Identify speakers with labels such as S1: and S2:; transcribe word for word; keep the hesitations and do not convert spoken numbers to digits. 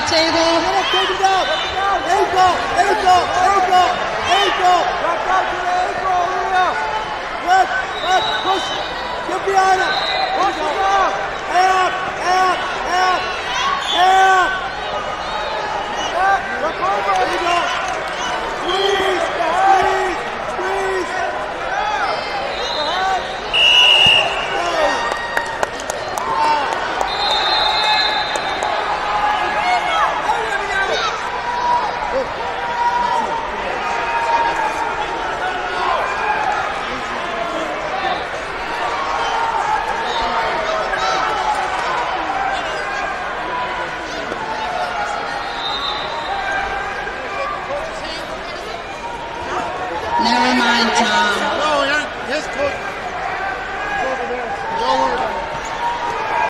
S1: table.
S2: Take it down. Ankle, ankle, ankle, ankle. Back out to the ankle, Leo. Left, left, push. Get behind him. Push him up. Out, out, out, out. Out. Look over. There you go. Squeeze, squeeze, squeeze.
S1: Never mind, Tom.